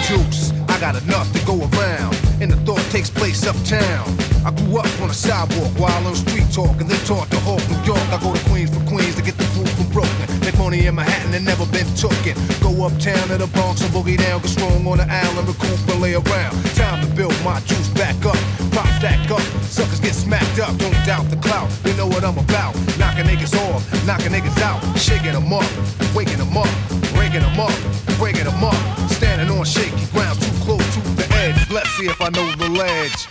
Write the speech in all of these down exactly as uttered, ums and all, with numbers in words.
juice. I got enough to go around, and the thought takes place uptown. I grew up on a sidewalk while on street talk, and then taught to Hawk, New York. I go to Queens for Queens to get the food from Brooklyn. Make money in Manhattan and never been tooken. Go uptown to the Bronx and boogie down, get strong on the island, recoup and lay around. Time to build my juice back up, pop stack up, suckers get smacked up. Don't doubt the clout, they know what I'm about. Knocking niggas off, knocking niggas out, shaking them up, waking them up, breaking them up, breaking them up. Standing on shaky ground, too close to the edge. Let's see if I know the ledge.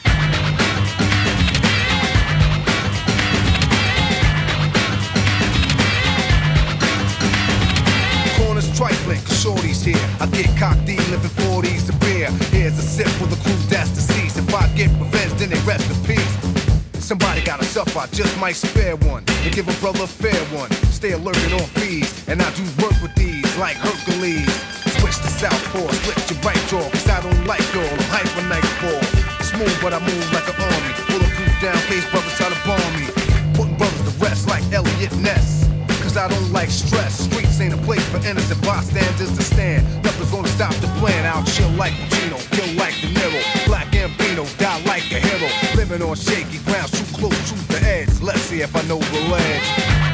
Trifling, cause shorty's here. I get cocked, living forties to beer. Here's a sip for the crew that's deceased. If I get revenge, then they rest in peace. Somebody gotta suffer, I just might spare one and give a brother a fair one. Stay alerted on fees, and I do work with these like Hercules. Switch to southpaw, split your right jaw, cause I don't like y'all. I'm hyper nightfall. Smooth, but I move like an army. Bulletproof down, case brothers try to bomb me. Putting brothers to rest like Elliot Ness. Cause I don't like stress. Streets ain't a place for innocent bystanders to stand. Nothing's gonna stop the plan. I'll chill like Pacino, kill like De Niro. Black Gambino, die like a hero. Living on shaky ground, too close to the edge. Let's see if I know the ledge.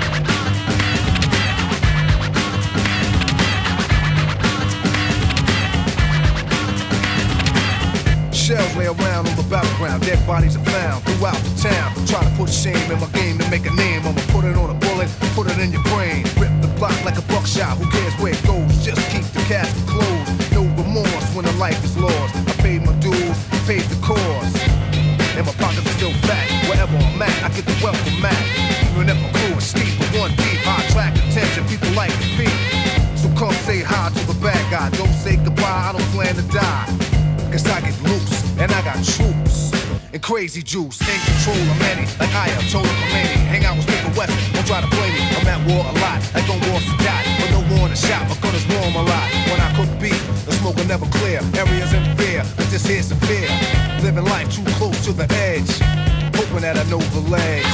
Shells lay around on the battleground, dead bodies are found throughout the town. Try to put shame in my game to make a name. I'ma put it on a bullet, put it in your brain. Rip the block like a buckshot, who cares where it goes? Just keep the casket closed. No remorse when a life is lost. I paid my dues, paid the cost, and my pockets are still fat. Wherever I'm at, I get the welcome mat. Even if my crew is steep, but one deep, I attract attention, people like to be. So come say hi to the bad guy. Don't say goodbye, I don't plan to die. Cause I get loose, and I got troops and crazy juice, in control of many, like I am total Khomeini. Hang out with Smith West, don't try to play me. I'm at war a lot, like on wars to die, but no war in the shop, my gunners warm a lot. When I cook beef, the smoke will never clear. Areas in fear, but this here's severe. Living life too close to the edge, hoping that I know the ledge.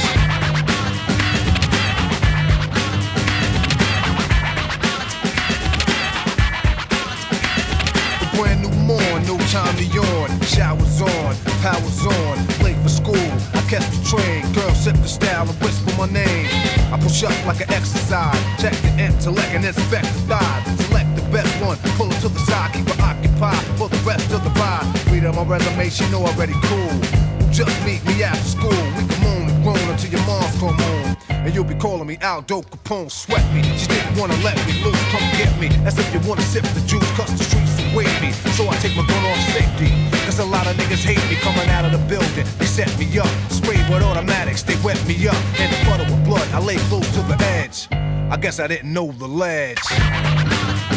Brand new morn, no time to yawn. Showers on, powers on, late for school. I catch the train, girl sip the style and whisper my name. I push up like an exercise, check the intellect and inspect the thighs. Select the best one, pull her to the side, keep her occupied for the rest of the ride. Read on my resume, she know already cool. Just meet me after school, we can moan and groan until your mom's come home. And you'll be calling me out, dope Capone, sweat me. She didn't wanna let me loose, come get me. As if you wanna sip the juice, cause the streets await me. So I take my gun off safety, cause a lot of niggas hate me. Coming out of the building, they set me up. Sprayed with automatics, they wet me up. In the puddle with blood, I lay close to the edge. I guess I didn't know the ledge.